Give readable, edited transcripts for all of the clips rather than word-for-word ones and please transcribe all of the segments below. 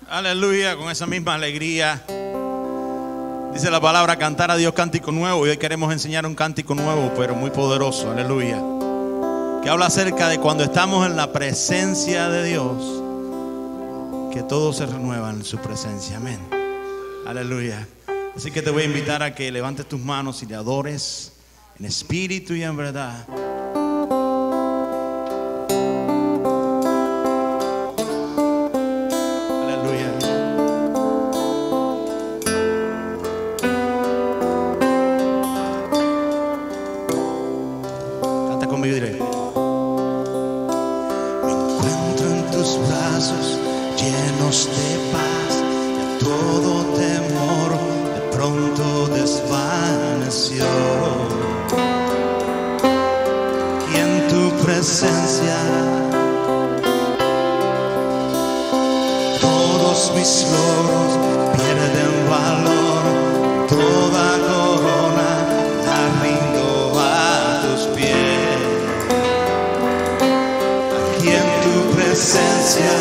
Aleluya, con esa misma alegría. Dice la palabra cantar a Dios cántico nuevo. Y hoy queremos enseñar un cántico nuevo, pero muy poderoso, aleluya, que habla acerca de cuando estamos en la presencia de Dios, que todo se renueva en su presencia, amén, aleluya. Así que te voy a invitar a que levantes tus manos y le adores en espíritu y en verdad. Llenos de paz, ya todo temor de pronto desvaneció. Y en tu presencia todos mis logros pierden valor. Toda corona la rindo a tus pies. Aquí en tu presencia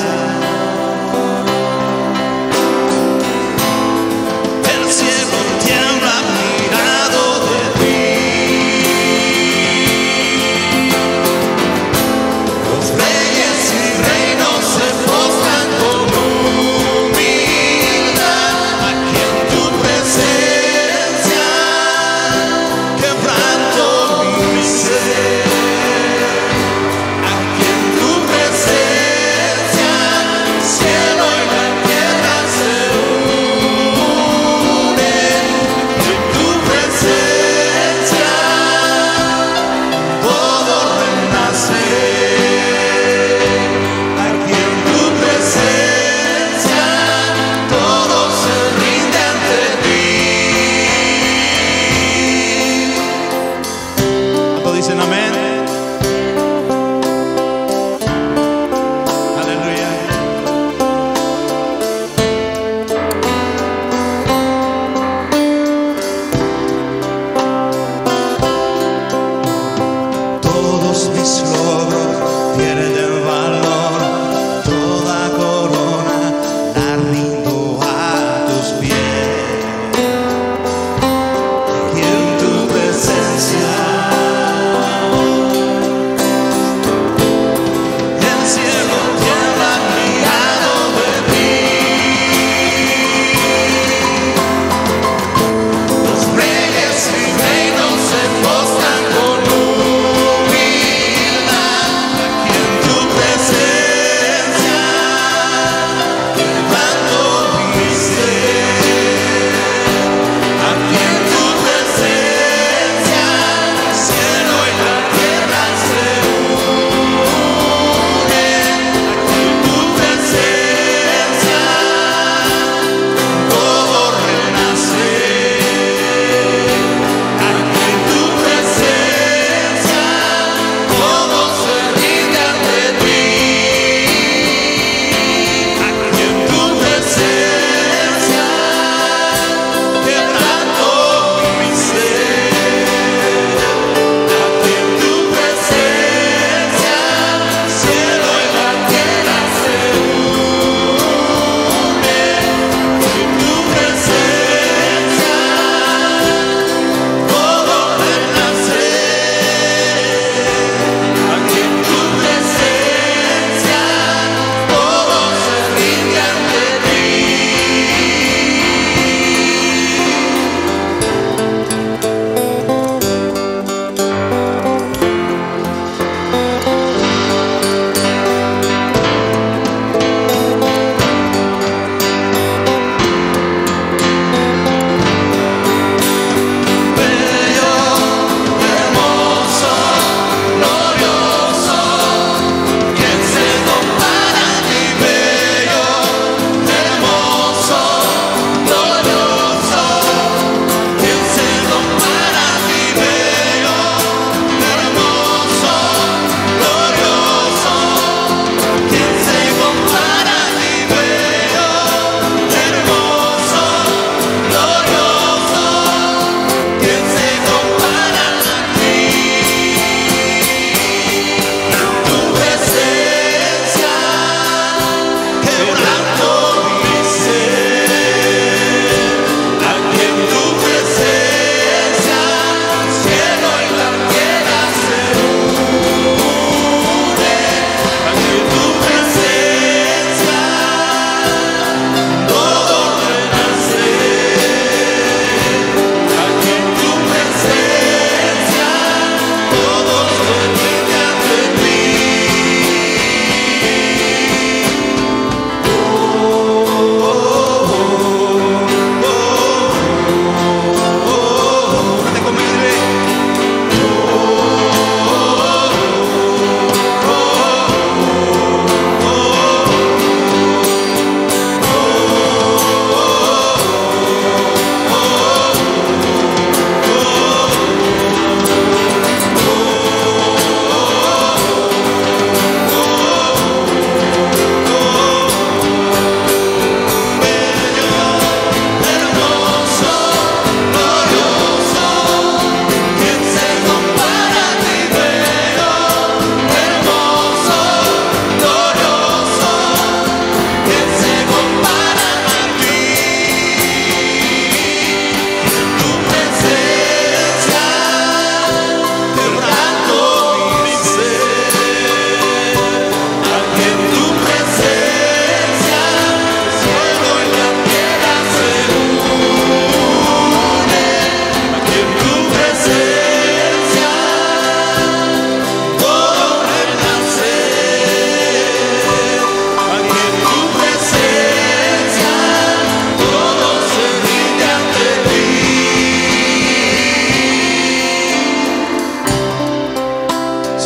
Reyes y reinos se postran con humildad.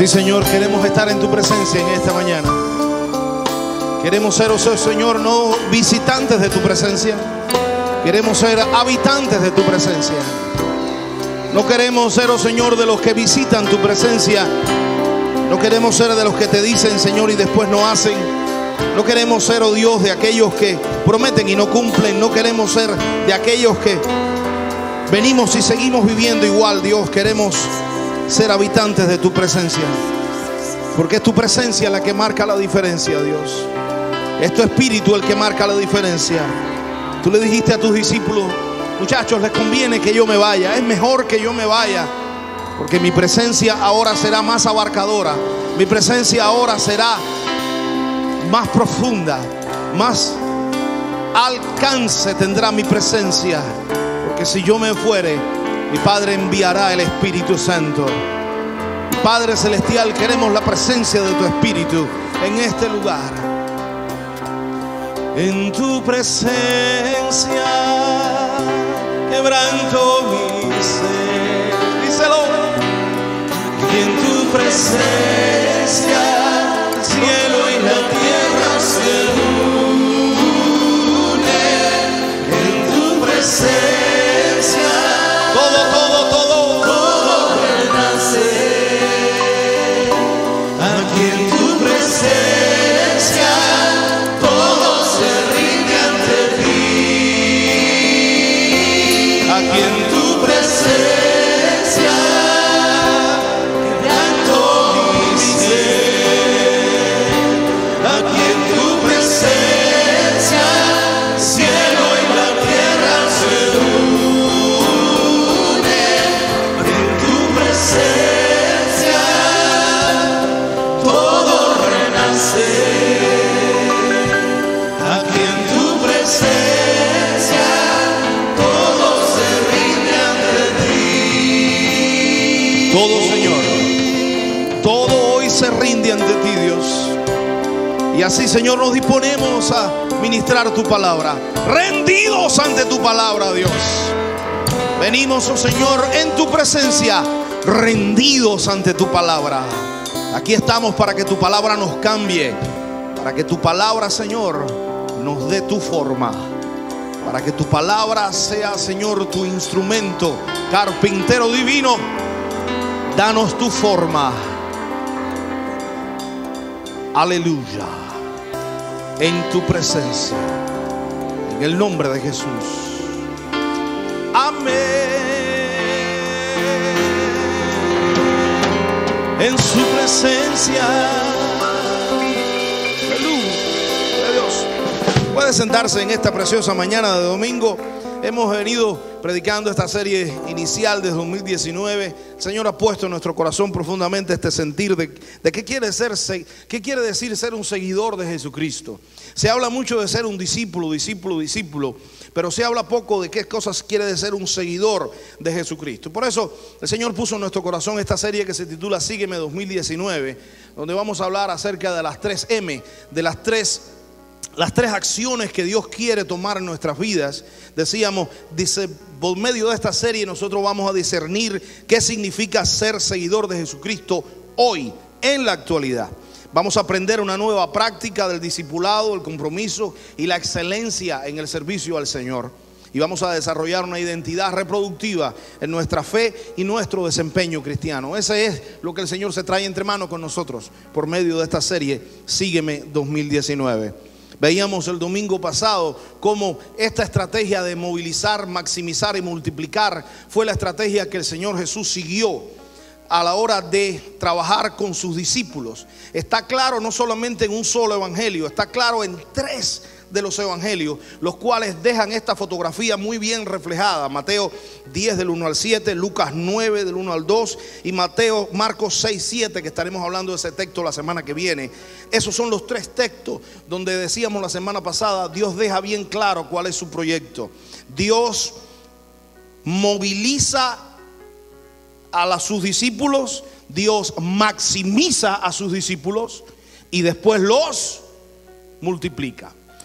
Sí, Señor, queremos estar en tu presencia en esta mañana. Queremos ser, oh Señor, no visitantes de tu presencia. Queremos ser habitantes de tu presencia. No queremos ser, oh Señor, de los que visitan tu presencia. No queremos ser de los que te dicen, Señor, y después no hacen. No queremos ser, oh Dios, de aquellos que prometen y no cumplen. No queremos ser de aquellos que venimos y seguimos viviendo igual, Dios. Queremos ser habitantes de tu presencia, porque es tu presencia la que marca la diferencia, Dios. Es tu espíritu el que marca la diferencia. Tú le dijiste a tus discípulos: muchachos, les conviene que yo me vaya. Es mejor que yo me vaya, porque mi presencia ahora será más abarcadora. Mi presencia ahora será más profunda. Más alcance tendrá mi presencia. Porque si yo me fuere, mi Padre enviará el Espíritu Santo. Padre Celestial, queremos la presencia de tu Espíritu en este lugar. En tu presencia quebranto mi ser. Díselo. Y en tu presencia el cielo y la tierra se unen. En tu presencia todo renace. Aquí en tu presencia todo se rinde ante ti. Aquí en tu presencia quebranto mi ser. Aquí en tu presencia cielo y la tierra se unen. En tu presencia todo renace. Aquí en tu presencia todo se rinde ante ti. Todo, Señor, todo hoy se rinde ante ti, Dios. Y así, Señor, nos disponemos a ministrar tu palabra, rendidos ante tu palabra, Dios. Venimos, oh Señor, en tu presencia, rendidos ante tu palabra. Aquí estamos para que tu palabra nos cambie, para que tu palabra, Señor, nos dé tu forma, para que tu palabra sea, Señor, tu instrumento. Carpintero divino, danos tu forma. Aleluya. En tu presencia, en el nombre de Jesús. Amén. En su presencia. Aleluya. Dios. Puede sentarse en esta preciosa mañana de domingo. Hemos venido predicando esta serie inicial desde 2019. El Señor ha puesto en nuestro corazón profundamente este sentir de qué quiere decir ser un seguidor de Jesucristo. Se habla mucho de ser un discípulo, pero se habla poco de qué cosas quiere decir ser un seguidor de Jesucristo. Por eso el Señor puso en nuestro corazón esta serie que se titula Sígueme 2019, donde vamos a hablar acerca de las 3 M, de las tres acciones que Dios quiere tomar en nuestras vidas. Decíamos, por medio de esta serie nosotros vamos a discernir qué significa ser seguidor de Jesucristo hoy, en la actualidad. Vamos a aprender una nueva práctica del discipulado, el compromiso y la excelencia en el servicio al Señor. Y vamos a desarrollar una identidad reproductiva en nuestra fe y nuestro desempeño cristiano. Ese es lo que el Señor se trae entre manos con nosotros por medio de esta serie Sígueme 2019. Veíamos el domingo pasado cómo esta estrategia de movilizar, maximizar y multiplicar fue la estrategia que el Señor Jesús siguió a la hora de trabajar con sus discípulos. Está claro no solamente en un solo evangelio, está claro en 3 de los evangelios, los cuales dejan esta fotografía muy bien reflejada. Mateo 10 del 1 al 7, Lucas 9 del 1 al 2 y Marcos 6, 7, que estaremos hablando de ese texto la semana que viene. Esos son los 3 textos donde decíamos la semana pasada, Dios deja bien claro cuál es su proyecto. Dios moviliza a sus discípulos, Dios maximiza a sus discípulos y después los multiplica.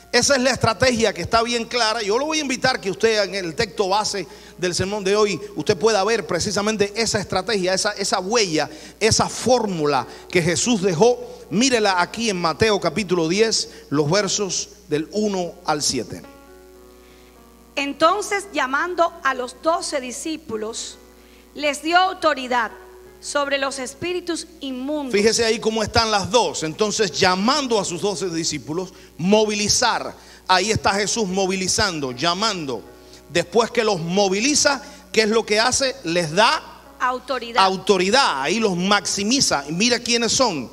Esa es la estrategia que está bien clara. Yo lo voy a invitar que usted en el texto base del sermón de hoy, usted pueda ver precisamente esa estrategia, esa huella, esa fórmula que Jesús dejó. Mírela aquí en Mateo capítulo 10, los versos del 1 al 7. Entonces, llamando a los 12 discípulos, les dio autoridad sobre los espíritus inmundos. Fíjese ahí cómo están las dos. Entonces, llamando a sus 12 discípulos, movilizar. Ahí está Jesús movilizando, llamando. Después que los moviliza, ¿qué es lo que hace? Les da autoridad. Ahí los maximiza. Y mira quiénes son.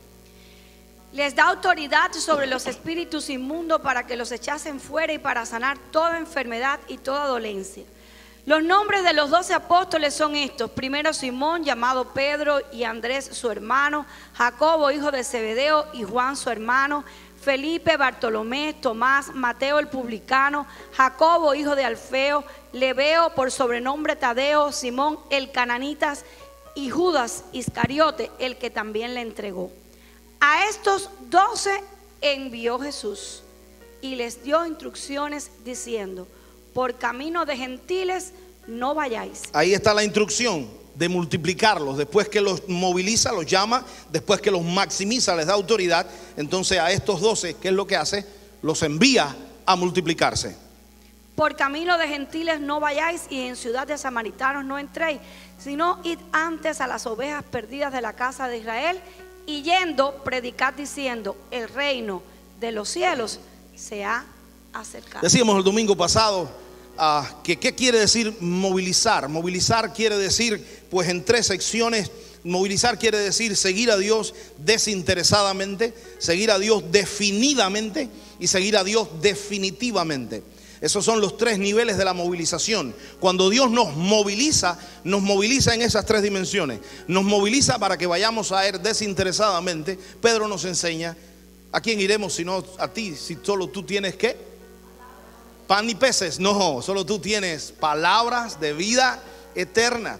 Les da autoridad sobre los espíritus inmundos para que los echasen fuera y para sanar toda enfermedad y toda dolencia. Los nombres de los 12 apóstoles son estos: primero Simón, llamado Pedro, y Andrés su hermano, Jacobo hijo de Zebedeo y Juan su hermano, Felipe, Bartolomé, Tomás, Mateo el publicano, Jacobo hijo de Alfeo, Lebeo por sobrenombre Tadeo, Simón el cananitas y Judas Iscariote, el que también le entregó. A estos 12 envió Jesús y les dio instrucciones diciendo: por camino de gentiles no vayáis. Ahí está la instrucción de multiplicarlos. Después que los moviliza, los llama. Después que los maximiza, les da autoridad. Entonces a estos 12, ¿qué es lo que hace? Los envía a multiplicarse. Por camino de gentiles no vayáis, y en ciudad de samaritanos no entréis, sino id antes a las ovejas perdidas de la casa de Israel, y yendo predicad diciendo: el reino de los cielos se ha acercado. Decíamos el domingo pasado que ¿qué quiere decir movilizar? Movilizar quiere decir, pues, en 3 secciones. Movilizar quiere decir seguir a Dios desinteresadamente, seguir a Dios definidamente y seguir a Dios definitivamente. Esos son los 3 niveles de la movilización. Cuando Dios nos moviliza en esas 3 dimensiones. Nos moviliza para que vayamos a Él desinteresadamente. Pedro nos enseña: ¿a quién iremos sino a ti? Si solo tú tienes, ¿qué? Pan y peces. No, solo tú tienes palabras de vida eterna.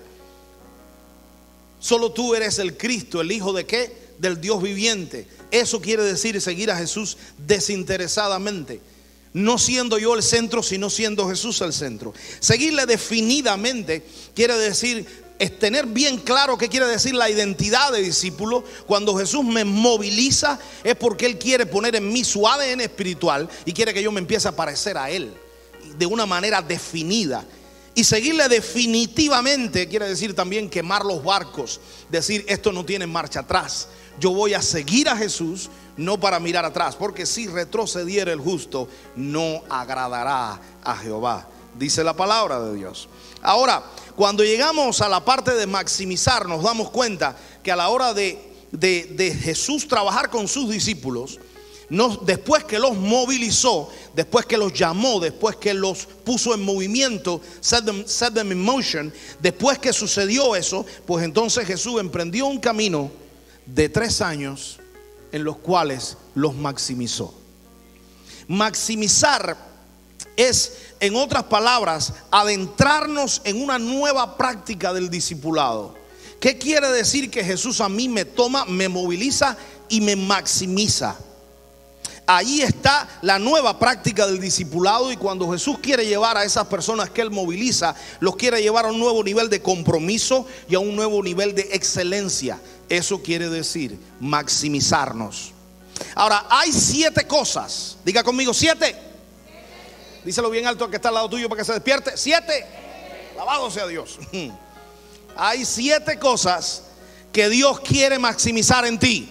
Solo tú eres el Cristo, el Hijo de ¿qué? Del Dios viviente. Eso quiere decir seguir a Jesús desinteresadamente. No siendo yo el centro, sino siendo Jesús el centro. Seguirle definidamente quiere decir, es tener bien claro qué quiere decir la identidad de discípulo. Cuando Jesús me moviliza es porque Él quiere poner en mí su ADN espiritual y quiere que yo me empiece a parecer a Él de una manera definida. Y seguirle definitivamente quiere decir también quemar los barcos. Decir: esto no tiene marcha atrás. Yo voy a seguir a Jesús, no para mirar atrás, porque si retrocediera el justo, no agradará a Jehová, dice la palabra de Dios. Ahora, cuando llegamos a la parte de maximizar, nos damos cuenta que a la hora de Jesús trabajar con sus discípulos, después que los movilizó, después que los llamó, después que los puso en movimiento, set them in motion, después que sucedió eso, pues entonces Jesús emprendió un camino de 3 años en los cuales los maximizó. Maximizar es, en otras palabras, adentrarnos en una nueva práctica del discipulado. ¿Qué quiere decir que Jesús a mí me toma, me moviliza y me maximiza? Ahí está la nueva práctica del discipulado. Y cuando Jesús quiere llevar a esas personas que Él moviliza, los quiere llevar a un nuevo nivel de compromiso y a un nuevo nivel de excelencia. Eso quiere decir maximizarnos. Ahora, hay 7 cosas. Diga conmigo: 7. Díselo bien alto al que está al lado tuyo para que se despierte. 7. Alabado sea Dios. Hay 7 cosas que Dios quiere maximizar en ti.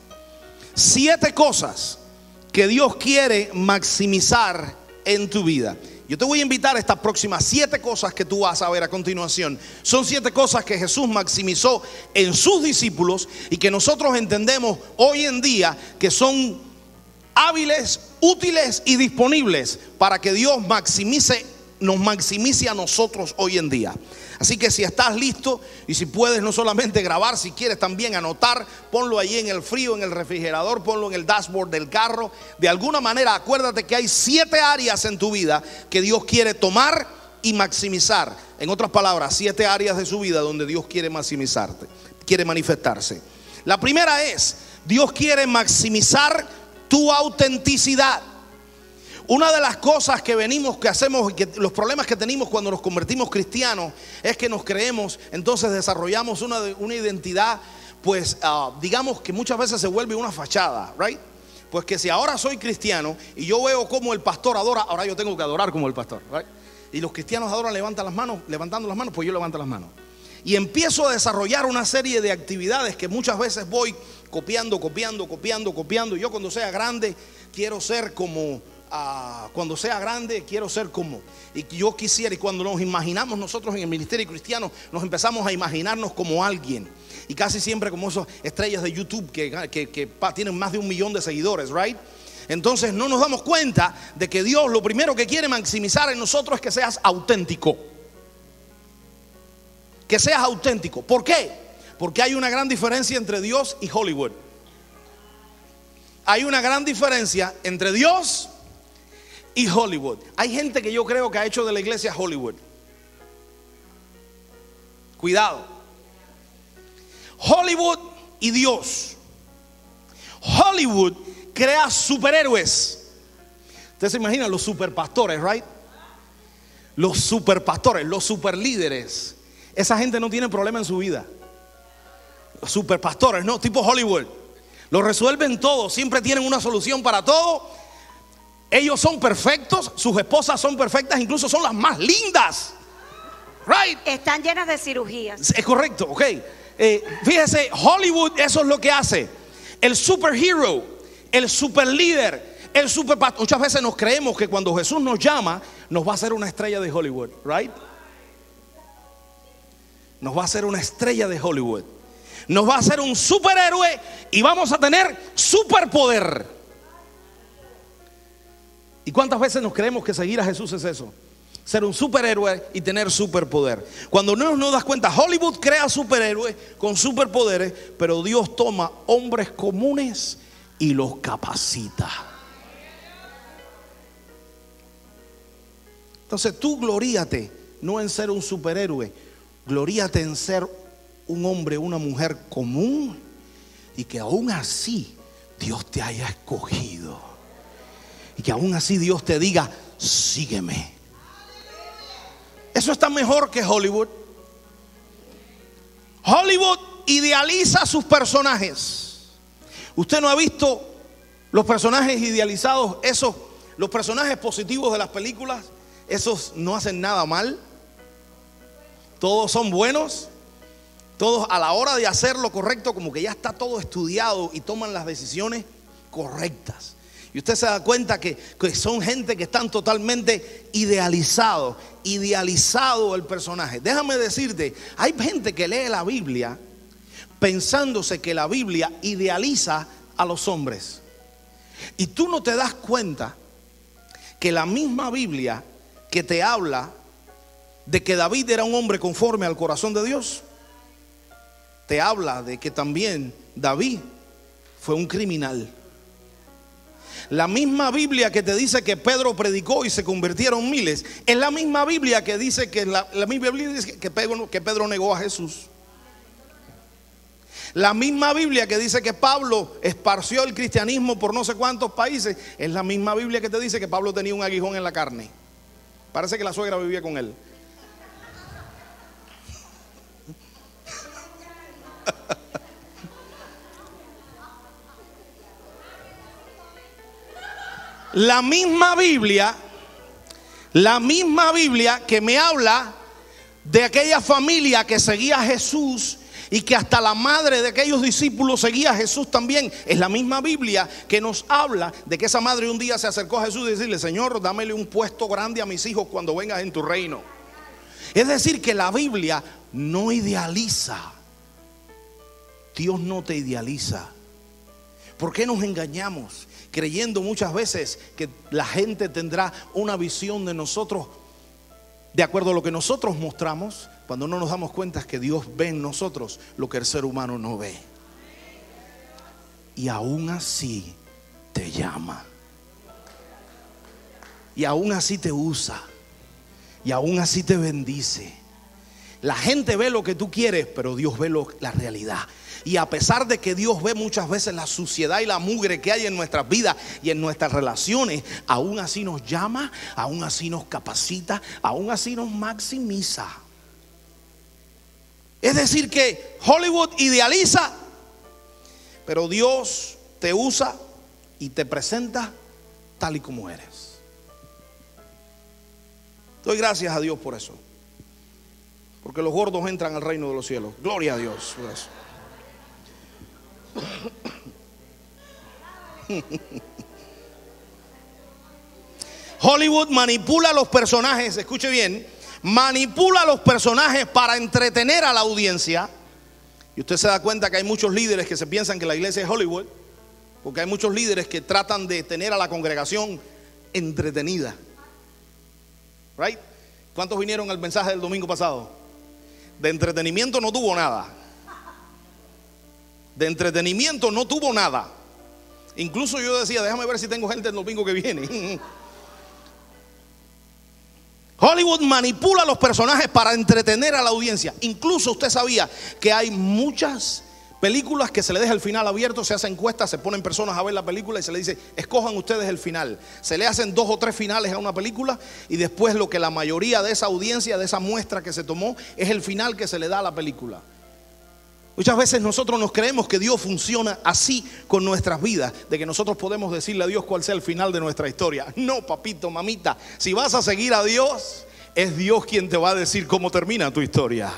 7 cosas que Dios quiere maximizar en tu vida. Yo te voy a invitar a estas próximas 7 cosas que tú vas a ver a continuación. Son 7 cosas que Jesús maximizó en sus discípulos y que nosotros entendemos hoy en día que son hábiles, útiles y disponibles para que Dios nos maximice a nosotros hoy en día. Así que si estás listo y si puedes no solamente grabar, si quieres también anotar, ponlo ahí en el frío, en el refrigerador, ponlo en el dashboard del carro. De alguna manera acuérdate que hay 7 áreas en tu vida que Dios quiere tomar y maximizar. En otras palabras, 7 áreas de su vida donde Dios quiere maximizarte, quiere manifestarse. La primera es: Dios quiere maximizar tu autenticidad. Una de las cosas que hacemos, que los problemas que tenemos cuando nos convertimos cristianos, es que nos creemos, entonces desarrollamos una identidad, pues digamos que muchas veces se vuelve una fachada, right? Pues que si ahora soy cristiano y yo veo cómo el pastor adora, ahora yo tengo que adorar como el pastor, right? Y los cristianos adoran levantando las manos, pues yo levanto las manos. Y empiezo a desarrollar una serie de actividades que muchas veces voy copiando. Y yo cuando sea grande quiero ser como, y yo quisiera, y cuando nos imaginamos nosotros en el ministerio cristiano, nos empezamos a imaginarnos como alguien. Y casi siempre como esas estrellas de YouTube que tienen más de 1 millón de seguidores, right? Entonces no nos damos cuenta de que Dios lo primero que quiere maximizar en nosotros es que seas auténtico. Que seas auténtico. ¿Por qué? Porque hay una gran diferencia entre Dios y Hollywood. Hay una gran diferencia entre Dios y Hollywood. Hay gente que yo creo que ha hecho de la iglesia Hollywood. Cuidado. Hollywood y Dios. Hollywood crea superhéroes. Ustedes se imaginan los superpastores, right? Los superpastores, los superlíderes. Esa gente no tiene problema en su vida. Los superpastores, no, tipo Hollywood. Lo resuelven todo, siempre tienen una solución para todo. Ellos son perfectos, sus esposas son perfectas, incluso son las más lindas, right? Están llenas de cirugías. Es correcto, ok. Fíjese, Hollywood eso es lo que hace. El superhero, el superlíder, el superpastor. Muchas veces nos creemos que cuando Jesús nos llama, nos va a hacer una estrella de Hollywood, right? Nos va a hacer una estrella de Hollywood. Nos va a hacer un superhéroe y vamos a tener superpoder. ¿Y cuántas veces nos creemos que seguir a Jesús es eso? Ser un superhéroe y tener superpoder. Cuando no nos das cuenta, Hollywood crea superhéroes con superpoderes, pero Dios toma hombres comunes y los capacita. Entonces tú gloríate no en ser un superhéroe, gloríate en ser un hombre, una mujer común, y que aún así Dios te haya escogido, y que aún así Dios te diga: sígueme. Eso está mejor que Hollywood. Hollywood idealiza a sus personajes. Usted no ha visto los personajes idealizados, los personajes positivos de las películas. Esos no hacen nada mal. Todos son buenos. Todos a la hora de hacer lo correcto, como que ya está todo estudiado y toman las decisiones correctas. Y usted se da cuenta que son gente que están totalmente idealizado el personaje. Déjame decirte, hay gente que lee la Biblia pensándose que la Biblia idealiza a los hombres. Y tú no te das cuenta que la misma Biblia que te habla de que David era un hombre conforme al corazón de Dios, te habla de que también David fue un criminal. La misma Biblia que te dice que Pedro predicó y se convirtieron miles, es la misma Biblia que dice que la misma Biblia dice que Pedro negó a Jesús. La misma Biblia que dice que Pablo esparció el cristianismo por no sé cuántos países, es la misma Biblia que te dice que Pablo tenía un aguijón en la carne. Parece que la suegra vivía con él. La misma Biblia que me habla de aquella familia que seguía a Jesús y que hasta la madre de aquellos discípulos seguía a Jesús también, es la misma Biblia que nos habla de que esa madre un día se acercó a Jesús y decirle: Señor, dámele un puesto grande a mis hijos cuando vengas en tu reino. Es decir, que la Biblia no idealiza. Dios no te idealiza. ¿Por qué nos engañamos? Creyendo muchas veces que la gente tendrá una visión de nosotros de acuerdo a lo que nosotros mostramos, cuando no nos damos cuenta que Dios ve en nosotros lo que el ser humano no ve. Y aún así te llama. Y aún así te usa. Y aún así te bendice. La gente ve lo que tú quieres, pero Dios ve la realidad. Y a pesar de que Dios ve muchas veces la suciedad y la mugre que hay en nuestras vidas y en nuestras relaciones, aún así nos llama, aún así nos capacita, aún así nos maximiza. Es decir que Hollywood idealiza, pero Dios te usa y te presenta tal y como eres. Doy gracias a Dios por eso, porque los gordos entran al reino de los cielos. Gloria a Dios por eso. Hollywood manipula a los personajes, escuche bien, manipula a los personajes para entretener a la audiencia. Y usted se da cuenta que hay muchos líderes que se piensan que la iglesia es Hollywood, porque hay muchos líderes que tratan de tener a la congregación entretenida. Right? ¿Cuántos vinieron al mensaje del domingo pasado? De entretenimiento no tuvo nada. De entretenimiento no tuvo nada. Incluso yo decía, déjame ver si tengo gente el domingo que viene. Hollywood manipula a los personajes para entretener a la audiencia. Incluso usted sabía que hay muchas películas que se le deja el final abierto, se hacen encuestas, se ponen personas a ver la película y se le dice, escojan ustedes el final. Se le hacen 2 o 3 finales a una película y después lo que la mayoría de esa audiencia, de esa muestra que se tomó, es el final que se le da a la película. Muchas veces nosotros nos creemos que Dios funciona así con nuestras vidas, de que nosotros podemos decirle a Dios cuál sea el final de nuestra historia. No, papito, mamita, si vas a seguir a Dios, es Dios quien te va a decir cómo termina tu historia.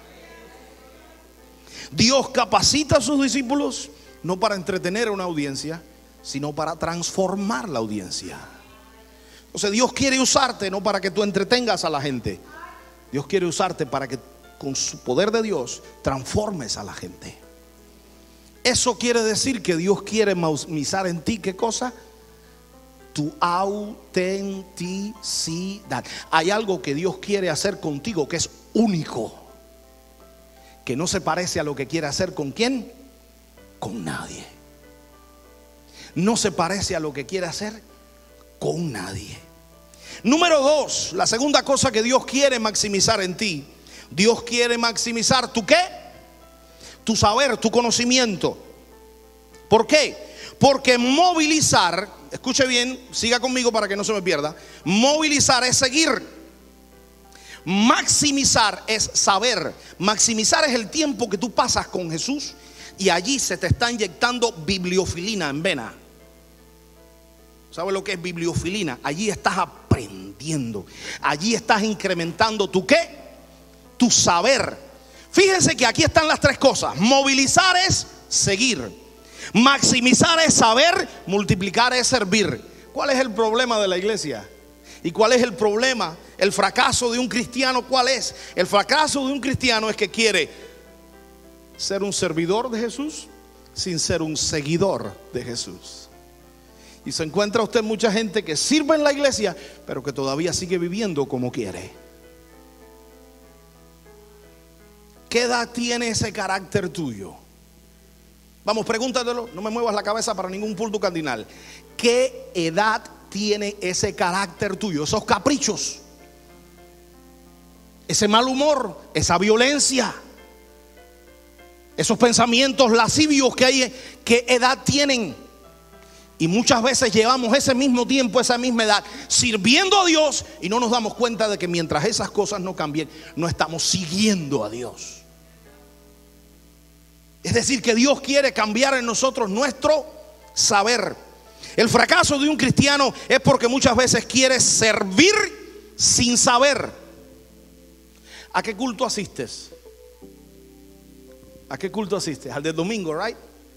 Dios capacita a sus discípulos no para entretener a una audiencia, sino para transformar la audiencia. Entonces Dios quiere usarte no para que tú entretengas a la gente. Dios quiere usarte para que con su poder de Dios transformes a la gente. Eso quiere decir que Dios quiere maximizar en ti, ¿qué cosa? Tu autenticidad. Hay algo que Dios quiere hacer contigo que es único, que no se parece a lo que quiere hacer con quién, con nadie. No se parece a lo que quiere hacer con nadie. Número 2, la segunda cosa que Dios quiere maximizar en ti. Dios quiere maximizar tu ¿qué? Tu saber, tu conocimiento. ¿Por qué? Porque movilizar, escuche bien, siga conmigo para que no se me pierda. Movilizar es seguir. Maximizar es saber. Maximizar es el tiempo que tú pasas con Jesús y allí se te está inyectando bibliofilina en vena. ¿Sabes lo que es bibliofilina? Allí estás aprendiendo. Allí estás incrementando tu ¿qué? Tu saber. Fíjense que aquí están las 3 cosas. Movilizar es seguir. Maximizar es saber. Multiplicar es servir. ¿Cuál es el problema de la iglesia? ¿Y cuál es el problema? El fracaso de un cristiano, ¿cuál es? El fracaso de un cristiano es que quiere ser un servidor de Jesús sin ser un seguidor de Jesús. Y se encuentra usted mucha gente que sirve en la iglesia, pero que todavía sigue viviendo como quiere. ¿Qué edad tiene ese carácter tuyo? Vamos, pregúntatelo, no me muevas la cabeza para ningún punto cardinal. ¿Qué edad tiene ese carácter tuyo? Esos caprichos, ese mal humor, esa violencia, esos pensamientos lascivios que hay, ¿qué edad tienen? Y muchas veces llevamos ese mismo tiempo, esa misma edad, sirviendo a Dios y no nos damos cuenta de que mientras esas cosas no cambien, no estamos siguiendo a Dios. Es decir, que Dios quiere cambiar en nosotros nuestro saber. El fracaso de un cristiano es porque muchas veces quiere servir sin saber. ¿A qué culto asistes? ¿A qué culto asistes? Al del domingo, right?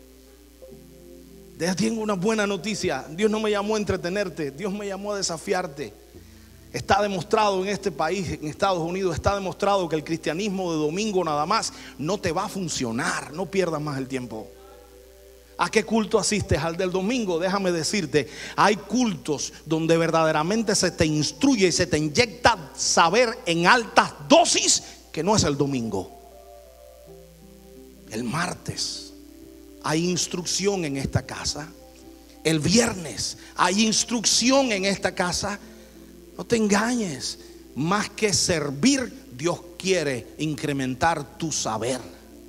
Tengo una buena noticia. Dios no me llamó a entretenerte, Dios me llamó a desafiarte. Está demostrado en este país, en Estados Unidos, está demostrado que el cristianismo de domingo nada más no te va a funcionar. No pierdas más el tiempo. ¿A qué culto asistes? Al del domingo. Déjame decirte, hay cultos donde verdaderamente se te instruye y se te inyecta saber en altas dosis, que no es el domingo. El martes hay instrucción en esta casa. El viernes hay instrucción en esta casa. No te engañes, más que servir, Dios quiere incrementar tu saber.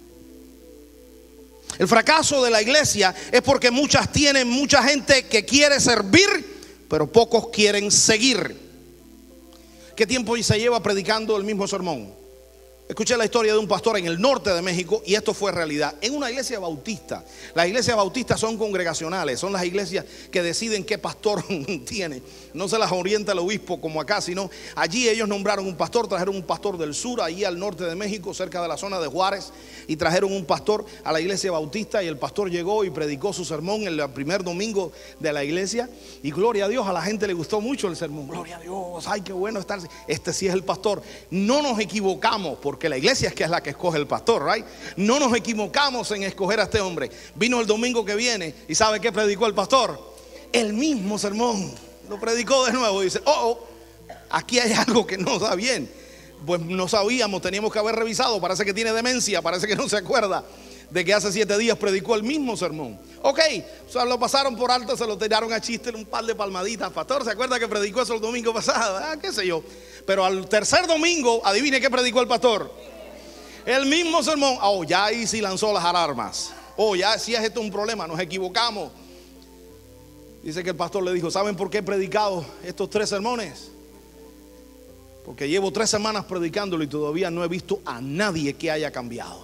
El fracaso de la iglesia es porque tienen mucha gente que quiere servir, pero pocos quieren seguir. ¿Qué tiempo se lleva predicando el mismo sermón? Escuché la historia de un pastor en el norte de México y esto fue realidad. En una iglesia bautista. Las iglesias bautistas son congregacionales, son las iglesias que deciden qué pastor tiene. No se las orienta el obispo como acá, sino allí ellos nombraron un pastor, trajeron un pastor del sur, ahí al norte de México, cerca de la zona de Juárez, y trajeron un pastor a la iglesia bautista y el pastor llegó y predicó su sermón el primer domingo de la iglesia y gloria a Dios, a la gente le gustó mucho el sermón. Gloria a Dios, ay qué bueno estar. Este sí es el pastor. No nos equivocamos porque la iglesia es que es la que escoge el pastor, right? No nos equivocamos en escoger a este hombre. Vino el domingo que viene y ¿sabe qué predicó el pastor? El mismo sermón. Lo predicó de nuevo y dice, aquí hay algo que no está bien. Pues no sabíamos, teníamos que haber revisado. Parece que tiene demencia, parece que no se acuerda de que hace 7 días predicó el mismo sermón. Ok, o sea, lo pasaron por alto, se lo tiraron a chiste, un par de palmaditas. Pastor, ¿se acuerda que predicó eso el domingo pasado? Qué sé yo. Pero al tercer domingo, adivine qué predicó el pastor. El mismo sermón. Ya ahí sí lanzó las alarmas. Ya sí es esto un problema, nos equivocamos. Dice que el pastor le dijo, ¿saben por qué he predicado estos 3 sermones? Porque llevo 3 semanas predicándolo y todavía no he visto a nadie que haya cambiado.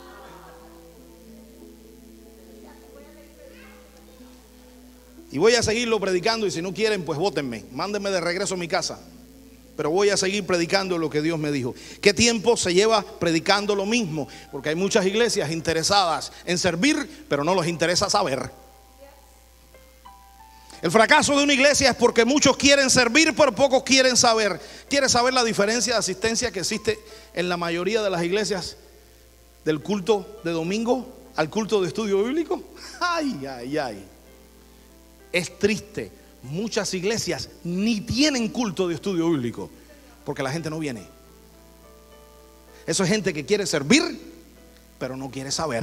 Y voy a seguirlo predicando y si no quieren, pues vótenme, mándenme de regreso a mi casa. Pero voy a seguir predicando lo que Dios me dijo. ¿Qué tiempo se lleva predicando lo mismo? Porque hay muchas iglesias interesadas en servir, pero no les interesa saber. El fracaso de una iglesia es porque muchos quieren servir, pero pocos quieren saber. ¿Quieres saber la diferencia de asistencia que existe en la mayoría de las iglesias del culto de domingo al culto de estudio bíblico? Ay. Es triste. Muchas iglesias ni tienen culto de estudio bíblico porque la gente no viene. Eso es gente que quiere servir, pero no quiere saber.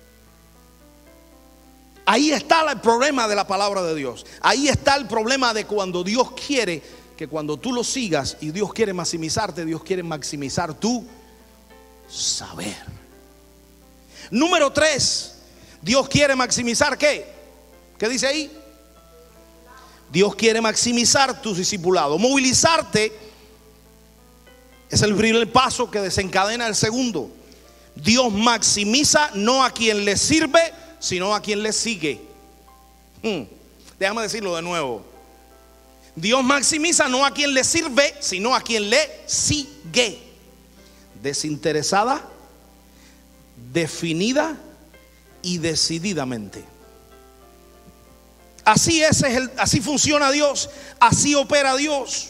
Ahí está el problema de la palabra de Dios. Ahí está el problema de cuando Dios quiere que cuando tú lo sigas y Dios quiere maximizarte, Dios quiere maximizar tu saber. Número 3, Dios quiere maximizar ¿qué? ¿Qué dice ahí? Dios quiere maximizar tu discipulado. Movilizarte es el primer paso que desencadena el segundo. Dios maximiza no a quien le sirve, sino a quien le sigue. Déjame decirlo de nuevo. Dios maximiza no a quien le sirve, sino a quien le sigue. Desinteresada, definida y decididamente. Así funciona Dios, así opera Dios.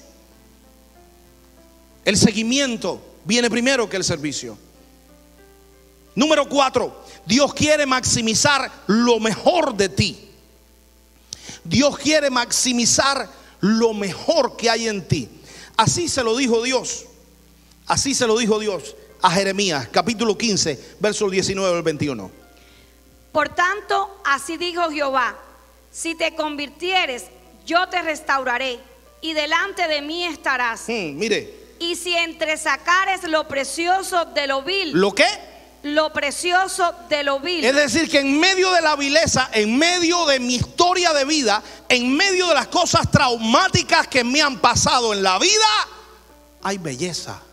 El seguimiento viene primero que el servicio. Número 4, Dios quiere maximizar lo mejor de ti. Dios quiere maximizar lo mejor que hay en ti. Así se lo dijo Dios. Así se lo dijo Dios a Jeremías, capítulo 15, versos 19 al 21. Por tanto, así dijo Jehová: si te convirtieres, yo te restauraré y delante de mí estarás. Mire. Y si entresacares lo precioso de lo vil. ¿Lo qué? Lo precioso de lo vil. Es decir, que en medio de la vileza, en medio de mi historia de vida, en medio de las cosas traumáticas que me han pasado en la vida, hay belleza.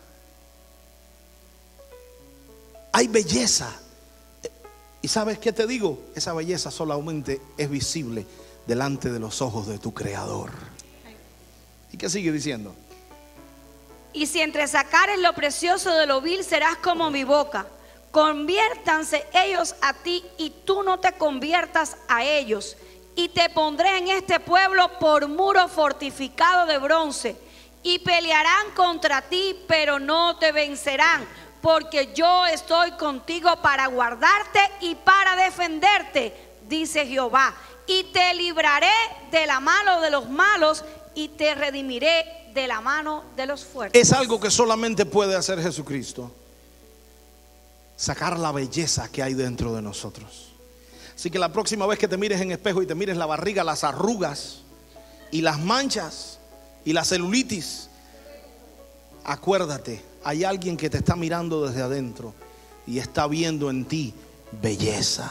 Hay belleza. ¿Y sabes qué te digo? Esa belleza solamente es visible delante de los ojos de tu Creador. ¿Y qué sigue diciendo? Y si entresacares lo precioso de lo vil, serás como mi boca. Conviértanse ellos a ti y tú no te conviertas a ellos. Y te pondré en este pueblo por muro fortificado de bronce. Y pelearán contra ti, pero no te vencerán. Porque yo estoy contigo para guardarte y para defenderte, dice Jehová. Y te libraré de la mano de los malos y te redimiré de la mano de los fuertes. Es algo que solamente puede hacer Jesucristo. Sacar la belleza que hay dentro de nosotros. Así que la próxima vez que te mires en espejo y te mires la barriga, las arrugas y las manchas y la celulitis, acuérdate hay alguien que te está mirando desde adentro y está viendo en ti belleza.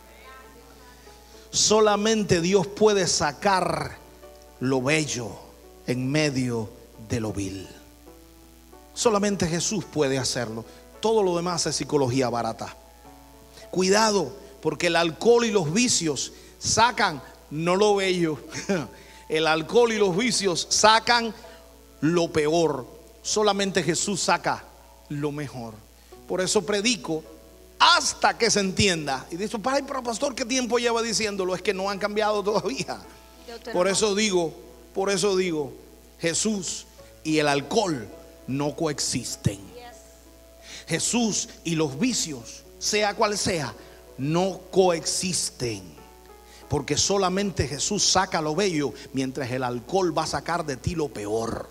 Solamente Dios puede sacar lo bello en medio de lo vil. Solamente Jesús puede hacerlo. Todo lo demás es psicología barata. Cuidado, porque el alcohol y los vicios sacan no lo bello. El alcohol y los vicios sacan lo peor. Solamente Jesús saca lo mejor. Por eso predico hasta que se entienda. Y dice, ay, pero pastor, ¿qué tiempo lleva diciéndolo? Es que no han cambiado todavía. Por eso digo, Jesús y el alcohol no coexisten. Jesús y los vicios, sea cual sea, no coexisten. Porque solamente Jesús saca lo bello, mientras el alcohol va a sacar de ti lo peor.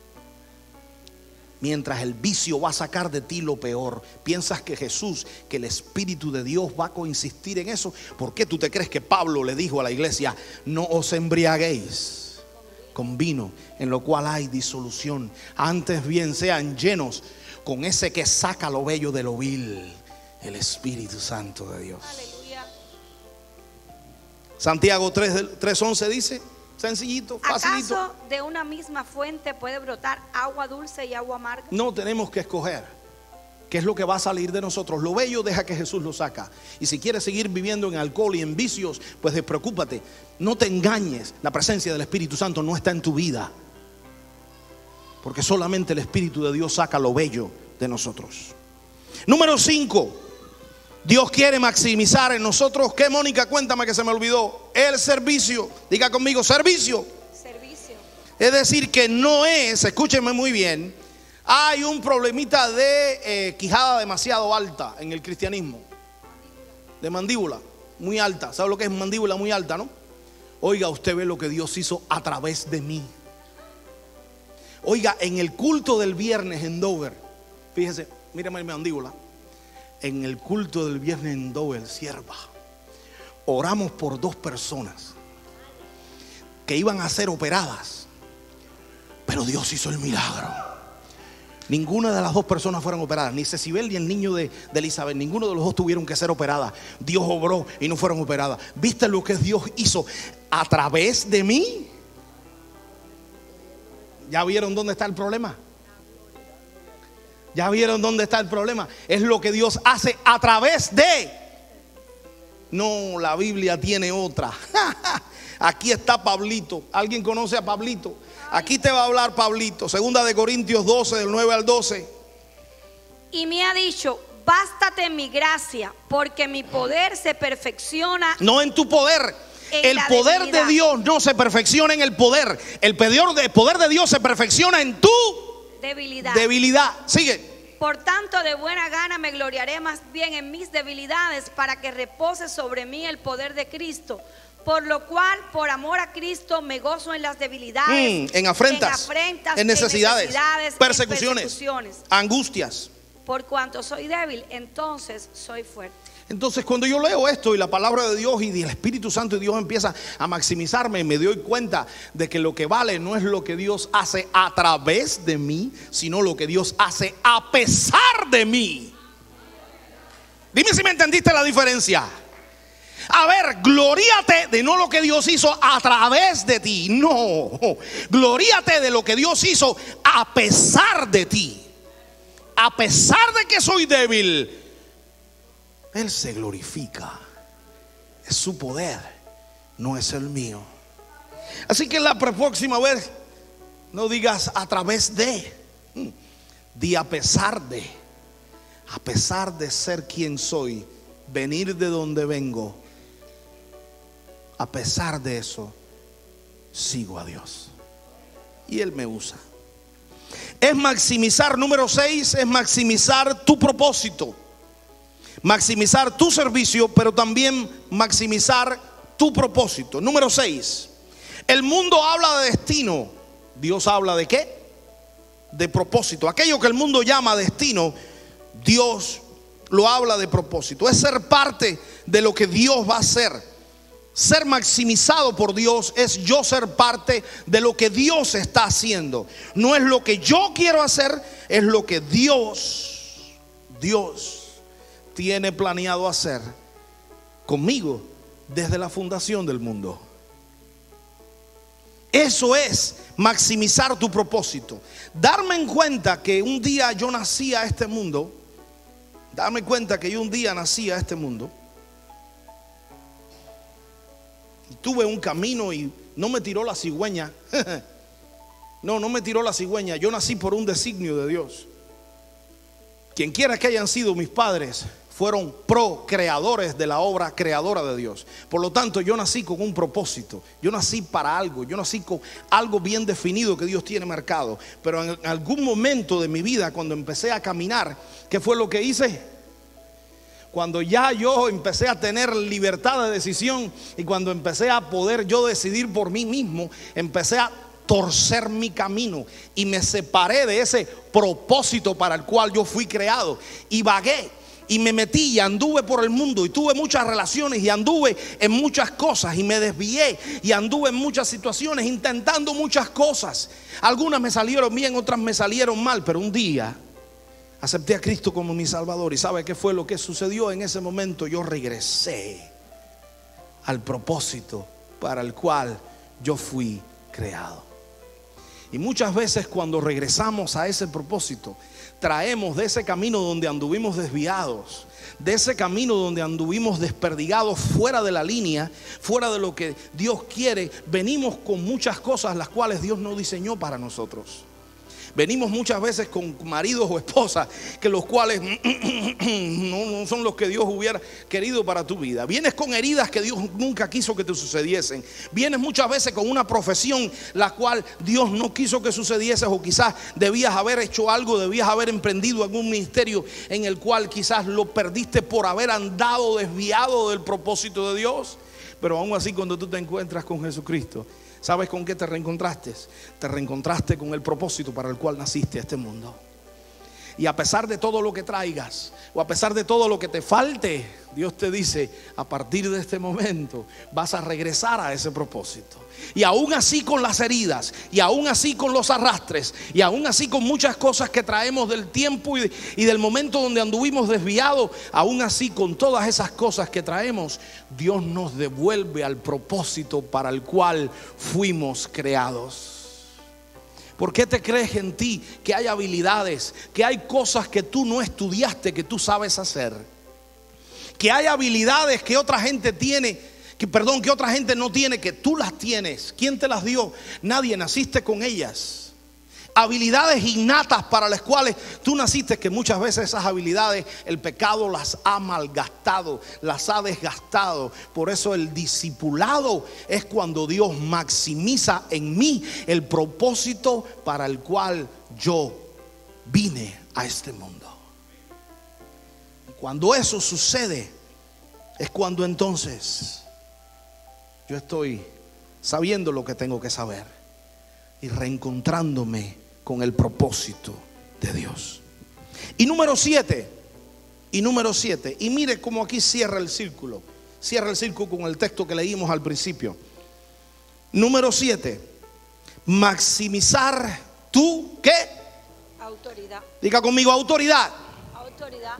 Mientras el vicio va a sacar de ti lo peor. ¿Piensas que Jesús, que el Espíritu de Dios va a coincidir en eso? ¿Por qué tú te crees que Pablo le dijo a la iglesia, no os embriaguéis con vino, en lo cual hay disolución? Antes bien sean llenos con ese que saca lo bello de lo vil, el Espíritu Santo de Dios. Aleluya. Santiago 3:11 dice, sencillito, facilito. ¿Acaso de una misma fuente puede brotar agua dulce y agua amarga? No tenemos que escoger qué es lo que va a salir de nosotros. Lo bello deja que Jesús lo saca. Y si quieres seguir viviendo en alcohol y en vicios, pues despreocúpate. No te engañes, la presencia del Espíritu Santo no está en tu vida. Porque solamente el Espíritu de Dios saca lo bello de nosotros. Número 5. Dios quiere maximizar en nosotros. ¿Qué, Mónica? Cuéntame, que se me olvidó. El servicio. Diga conmigo, servicio. Servicio. Es decir, que no es, escúchenme muy bien, hay un problemita de quijada demasiado alta en el cristianismo. De mandíbula muy alta. ¿Sabe lo que es mandíbula muy alta, no? Oiga, usted ve lo que Dios hizo a través de mí. Oiga, en el culto del viernes en Dover, fíjese, mírame mi mandíbula. En el culto del viernes en Dover, sierva, oramos por 2 personas que iban a ser operadas, pero Dios hizo el milagro. Ninguna de las 2 personas fueron operadas, ni Cecibel ni el niño de Elizabeth. Ninguno de los 2 tuvieron que ser operadas. Dios obró y no fueron operadas. ¿Viste lo que Dios hizo a través de mí? ¿Ya vieron dónde está el problema? ¿Ya vieron dónde está el problema? Es lo que Dios hace a través de. No, la Biblia tiene otra. Aquí está Pablito. ¿Alguien conoce a Pablito? Aquí te va a hablar Pablito. 2 Corintios 12, del 9 al 12. Y me ha dicho, bástate mi gracia, porque mi poder se perfecciona. No en tu poder. El poder de Dios no se perfecciona en el poder. El poder de Dios se perfecciona en tu debilidad. Sigue. Por tanto, de buena gana me gloriaré más bien en mis debilidades, para que repose sobre mí el poder de Cristo. Por lo cual, por amor a Cristo, me gozo en las debilidades, en afrentas, en necesidades, persecuciones, angustias. Por cuanto soy débil, entonces soy fuerte. Entonces, cuando yo leo esto y la palabra de Dios y el Espíritu Santo y Dios empieza a maximizarme, me doy cuenta de que lo que vale no es lo que Dios hace a través de mí, sino lo que Dios hace a pesar de mí. Dime si me entendiste la diferencia. A ver, gloríate de no lo que Dios hizo a través de ti. No, gloríate de lo que Dios hizo a pesar de ti. A pesar de que soy débil, Él se glorifica. Es su poder, no es el mío. Así que la próxima vez no digas a través de, di a pesar de. A pesar de ser quien soy, venir de donde vengo, a pesar de eso, sigo a Dios. Y Él me usa. Es maximizar, número 6, es maximizar tu propósito. Maximizar tu servicio, pero también maximizar tu propósito. Número 6. El mundo habla de destino. Dios habla de ¿qué? De propósito. Aquello que el mundo llama destino, Dios lo habla de propósito. Es ser parte de lo que Dios va a hacer. ser maximizado por Dios es yo ser parte de lo que Dios está haciendo. No es lo que yo quiero hacer, es lo que Dios tiene planeado hacer conmigo desde la fundación del mundo. Eso es maximizar tu propósito. Darme en cuenta que un día yo nací a este mundo. Darme cuenta que yo un día nací a este mundo. Y tuve un camino y no me tiró la cigüeña. No me tiró la cigüeña. Yo nací por un designio de Dios. Quien quiera que hayan sido mis padres, fueron procreadores de la obra creadora de Dios. Por lo tanto, yo nací con un propósito. Yo nací para algo. Yo nací con algo bien definido que Dios tiene marcado. Pero en algún momento de mi vida, cuando empecé a caminar, ¿qué fue lo que hice? Cuando ya yo empecé a tener libertad de decisión y cuando empecé a poder yo decidir por mí mismo, empecé a torcer mi camino y me separé de ese propósito para el cual yo fui creado y vagué. Y me metí y anduve por el mundo y tuve muchas relaciones y anduve en muchas cosas y me desvié y anduve en muchas situaciones intentando muchas cosas. Algunas me salieron bien, otras me salieron mal, pero un día acepté a Cristo como mi Salvador. ¿Y sabe qué fue lo que sucedió en ese momento? Yo regresé al propósito para el cual yo fui creado. Y muchas veces cuando regresamos a ese propósito, traemos de ese camino donde anduvimos desviados, de ese camino donde anduvimos desperdigados, fuera de la línea, fuera de lo que Dios quiere, venimos con muchas cosas las cuales Dios no diseñó para nosotros. Venimos muchas veces con maridos o esposas que los cuales no son los que Dios hubiera querido para tu vida. Vienes con heridas que Dios nunca quiso que te sucediesen. Vienes muchas veces con una profesión la cual Dios no quiso que sucediese, o quizás debías haber hecho algo, debías haber emprendido algún ministerio en el cual quizás lo perdiste por haber andado desviado del propósito de Dios. Pero aún así, cuando tú te encuentras con Jesucristo, ¿sabes con qué te reencontraste? Te reencontraste con el propósito para el cual naciste a este mundo. Y a pesar de todo lo que traigas, o a pesar de todo lo que te falte, Dios te dice: a partir de este momento vas a regresar a ese propósito. Y aún así con las heridas, y aún así con los arrastres, y aún así con muchas cosas que traemos del tiempo y del momento donde anduvimos desviados, aún así con todas esas cosas que traemos, Dios nos devuelve al propósito para el cual fuimos creados. ¿Por qué te crees en ti que hay habilidades, que hay cosas que tú no estudiaste, que tú sabes hacer? Que hay habilidades que otra gente tiene, que otra gente no tiene, que tú las tienes. ¿Quién te las dio? Nadie, naciste con ellas. Habilidades innatas para las cuales tú naciste, que muchas veces esas habilidades el pecado las ha malgastado, las ha desgastado. Por eso el discipulado es cuando Dios maximiza en mí el propósito para el cual yo vine a este mundo. Cuando eso sucede, es cuando entonces yo estoy sabiendo lo que tengo que saber y reencontrándome con el propósito de Dios. Y número 7, y mire cómo aquí cierra el círculo con el texto que leímos al principio. Número 7, maximizar tu ¿qué? Autoridad. Diga conmigo: autoridad. Autoridad.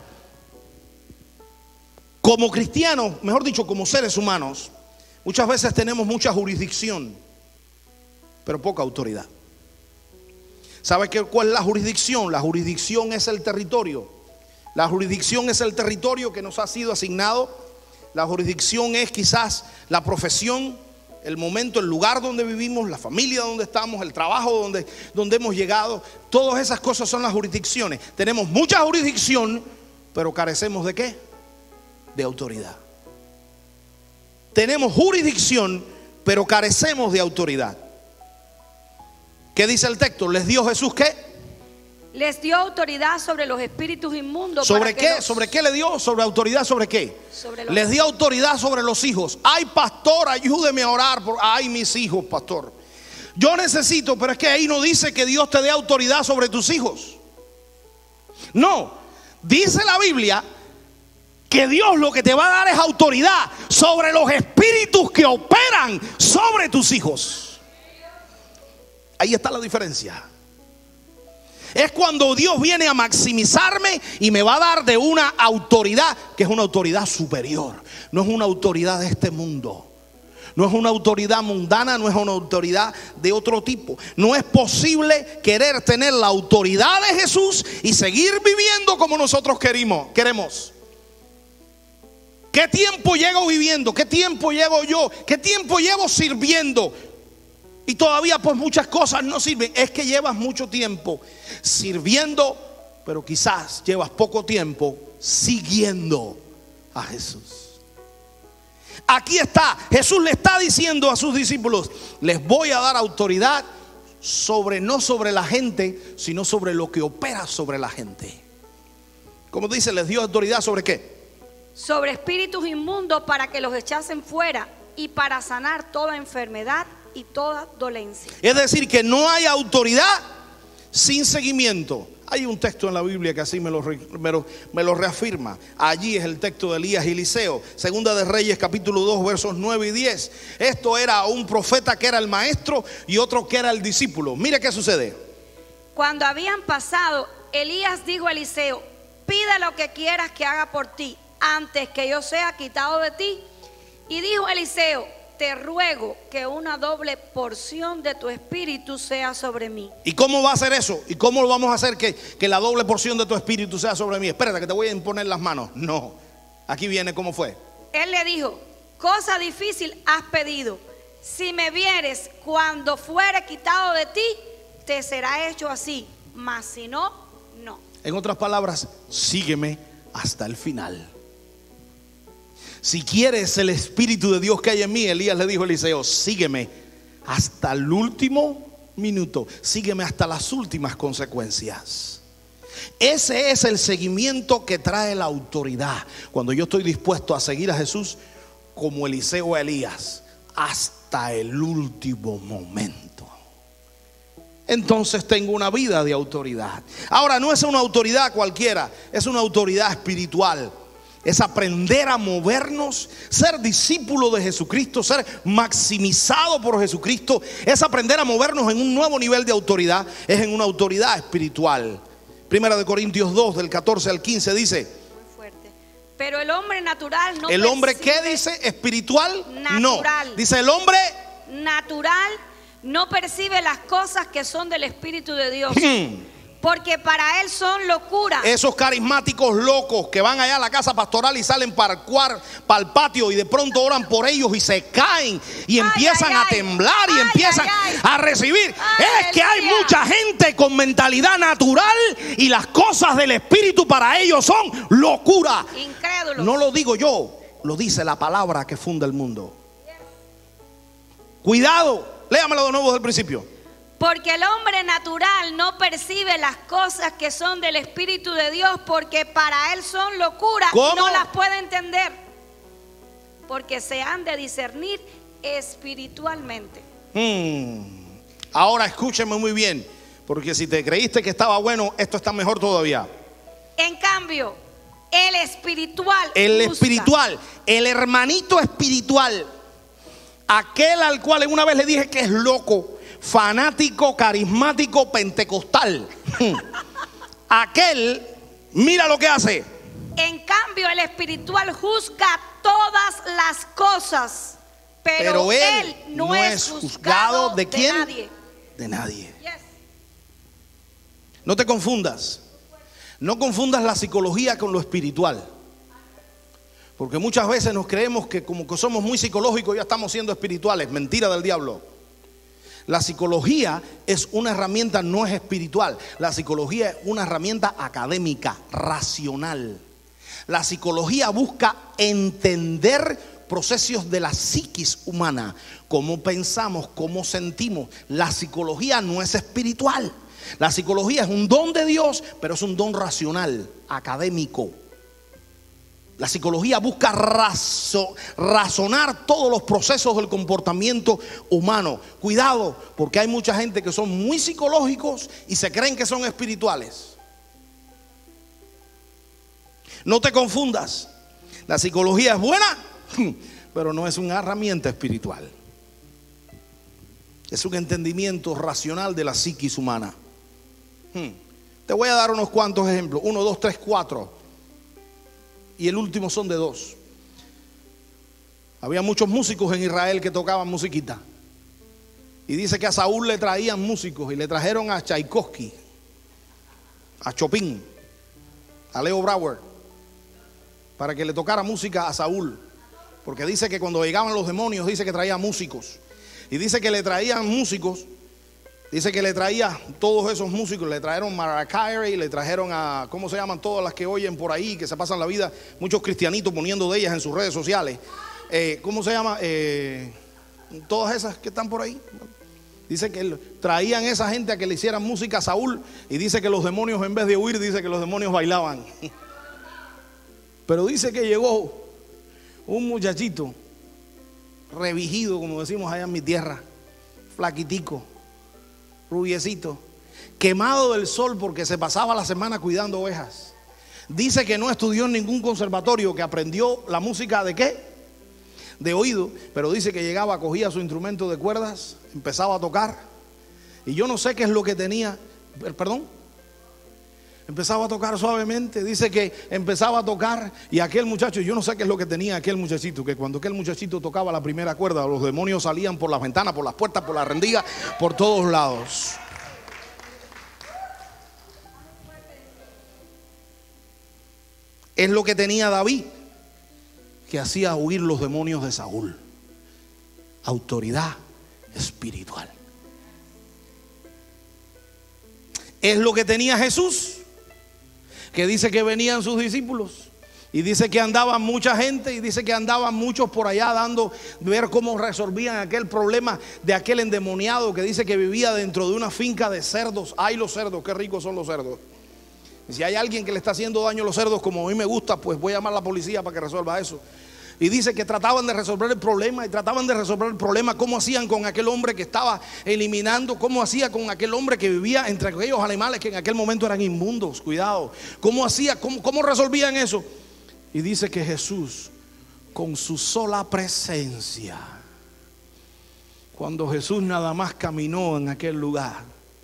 Como cristianos, mejor dicho, como seres humanos, muchas veces tenemos mucha jurisdicción, pero poca autoridad. ¿Sabe cuál es la jurisdicción? La jurisdicción es el territorio. La jurisdicción es el territorio que nos ha sido asignado. La jurisdicción es quizás la profesión, el momento, el lugar donde vivimos, la familia donde estamos, el trabajo donde hemos llegado. Todas esas cosas son las jurisdicciones. Tenemos mucha jurisdicción, pero carecemos ¿de qué? De autoridad. Tenemos jurisdicción, pero carecemos de autoridad. ¿Qué dice el texto? ¿Les dio Jesús qué? Les dio autoridad sobre los espíritus inmundos. ¿Sobre qué? ¿Sobre qué le dio? ¿Sobre autoridad sobre qué? Les dio autoridad sobre los hijos. Ay, pastor, ayúdeme a orar por mis hijos, pastor. Yo necesito, pero es que ahí no dice que Dios te dé autoridad sobre tus hijos. No, dice la Biblia que que Dios lo que te va a dar es autoridad sobre los espíritus que operan sobre tus hijos. Ahí está la diferencia. Es cuando Dios viene a maximizarme y me va a dar de una autoridad que es una autoridad superior. No es una autoridad de este mundo. No es una autoridad mundana, no es una autoridad de otro tipo. No es posible querer tener la autoridad de Jesús y seguir viviendo como nosotros queremos. ¿Qué tiempo llego viviendo? ¿Qué tiempo llevo yo? ¿Qué tiempo llevo sirviendo? Y todavía pues muchas cosas no sirven. Es que llevas mucho tiempo sirviendo, pero quizás llevas poco tiempo siguiendo a Jesús. Aquí está, Jesús le está diciendo a sus discípulos: les voy a dar autoridad sobre, no sobre la gente, sino sobre lo que opera sobre la gente. Como dice, les dio autoridad sobre qué? Sobre espíritus inmundos para que los echasen fuera y para sanar toda enfermedad y toda dolencia. Es decir, que no hay autoridad sin seguimiento. Hay un texto en la Biblia que así me lo reafirma. Allí es el texto de Elías y Eliseo, Segunda de Reyes capítulo 2 versos 9 y 10. Esto era un profeta que era el maestro y otro que era el discípulo. Mire qué sucede. Cuando habían pasado, Elías dijo a Eliseo: pide lo que quieras que haga por ti antes que yo sea quitado de ti. Y dijo Eliseo: te ruego que una doble porción de tu espíritu sea sobre mí. ¿Y cómo va a ser eso? ¿Y cómo lo vamos a hacer que la doble porción de tu espíritu sea sobre mí? Espérate que te voy a imponer las manos. No, aquí viene cómo fue. Él le dijo: cosa difícil has pedido. Si me vieres cuando fuere quitado de ti, te será hecho así. Mas si no, no. En otras palabras, sígueme hasta el final. Si quieres el Espíritu de Dios que hay en mí, Elías le dijo a Eliseo: sígueme hasta el último minuto, sígueme hasta las últimas consecuencias. Ese es el seguimiento que trae la autoridad. Cuando yo estoy dispuesto a seguir a Jesús como Eliseo a Elías hasta el último momento, entonces tengo una vida de autoridad. Ahora, no es una autoridad cualquiera, es una autoridad espiritual. Es aprender a movernos, ser discípulo de Jesucristo, ser maximizado por Jesucristo. Es aprender a movernos en un nuevo nivel de autoridad. Es en una autoridad espiritual. Primera de Corintios 2 del 14 al 15 dice: muy fuerte. Pero el hombre natural no. ¿El hombre qué dice? ¿Espiritual? Natural. No. Dice el hombre natural no percibe las cosas que son del Espíritu de Dios. Porque para él son locura. Esos carismáticos locos que van allá a la casa pastoral y salen para el patio y de pronto oran por ellos y se caen y empiezan a temblar y empiezan a recibir. Es que hay mucha gente con mentalidad natural y las cosas del Espíritu para ellos son locura. Incrédulos. No lo digo yo, lo dice la palabra que funda el mundo. Cuidado, léamelo de nuevo desde el principio. Porque el hombre natural no percibe las cosas que son del Espíritu de Dios, porque para él son locura. ¿Cómo? Y no las puede entender, porque se han de discernir espiritualmente. Ahora escúcheme muy bien, porque si te creíste que estaba bueno, esto está mejor todavía. En cambio, el espiritual, el hermanito espiritual, aquel al cual una vez le dije que es loco, fanático, carismático, pentecostal. Aquel, mira lo que hace. En cambio, el espiritual juzga todas las cosas, pero él no es juzgado ¿de quién? De nadie. De nadie. Yes. No te confundas. No confundas la psicología con lo espiritual. Porque muchas veces nos creemos que como que somos muy psicológicos ya estamos siendo espirituales. Mentira del diablo. La psicología es una herramienta, no es espiritual. La psicología es una herramienta académica, racional. La psicología busca entender procesos de la psiquis humana, cómo pensamos, cómo sentimos. La psicología no es espiritual. La psicología es un don de Dios, pero es un don racional, académico. La psicología busca razonar todos los procesos del comportamiento humano. Cuidado, porque hay mucha gente que son muy psicológicos y se creen que son espirituales. No te confundas. La psicología es buena, pero no es una herramienta espiritual. Es un entendimiento racional de la psiquis humana. Te voy a dar unos cuantos ejemplos. 1, 2, 3, 4. Y el último son de 2. Había muchos músicos en Israel que tocaban musiquita. Y dice que a Saúl le traían músicos. Y le trajeron a Tchaikovsky, a Chopin, a Leo Brouwer, para que le tocara música a Saúl. Porque dice que cuando llegaban los demonios, dice que traía músicos. Y dice que le traían músicos. Dice que le traía todos esos músicos. Le trajeron Mariah Carey, le trajeron a, ¿cómo se llaman todas las que oyen por ahí, que se pasan la vida, muchos cristianitos poniendo de ellas en sus redes sociales? ¿Cómo se llama? Todas esas que están por ahí. Dice que traían esa gente a que le hicieran música a Saúl. Y dice que los demonios, en vez de huir, dice que los demonios bailaban. Pero dice que llegó un muchachito revijido, como decimos allá en mi tierra, flaquitico, rubiecito, quemado del sol porque se pasaba la semana cuidando ovejas. Dice que no estudió en ningún conservatorio, que aprendió la música ¿de qué? De oído. Pero dice que llegaba, cogía su instrumento de cuerdas, empezaba a tocar. Y yo no sé qué es lo que tenía, perdón. Empezaba a tocar suavemente. Dice que empezaba a tocar. Y aquel muchacho, yo no sé qué es lo que tenía aquel muchachito, que cuando aquel muchachito tocaba la primera cuerda, los demonios salían por las ventanas, por las puertas, por las rendijas, por todos lados. Es lo que tenía David, que hacía huir los demonios de Saúl. Autoridad espiritual. Es lo que tenía Jesús, que dice que venían sus discípulos y dice que andaban mucha gente y dice que andaban muchos por allá dando, ver cómo resolvían aquel problema de aquel endemoniado que dice que vivía dentro de una finca de cerdos. Ay, los cerdos, qué ricos son los cerdos. Y si hay alguien que le está haciendo daño a los cerdos como a mí me gusta, pues voy a llamar a la policía para que resuelva eso. Y dice que trataban de resolver el problema. Y trataban de resolver el problema. ¿Cómo hacían con aquel hombre que estaba eliminando? ¿Cómo hacía con aquel hombre que vivía entre aquellos animales que en aquel momento eran inmundos? Cuidado. ¿Cómo hacía? ¿Cómo resolvían eso? Y dice que Jesús, con su sola presencia, cuando Jesús nada más caminó en aquel lugar,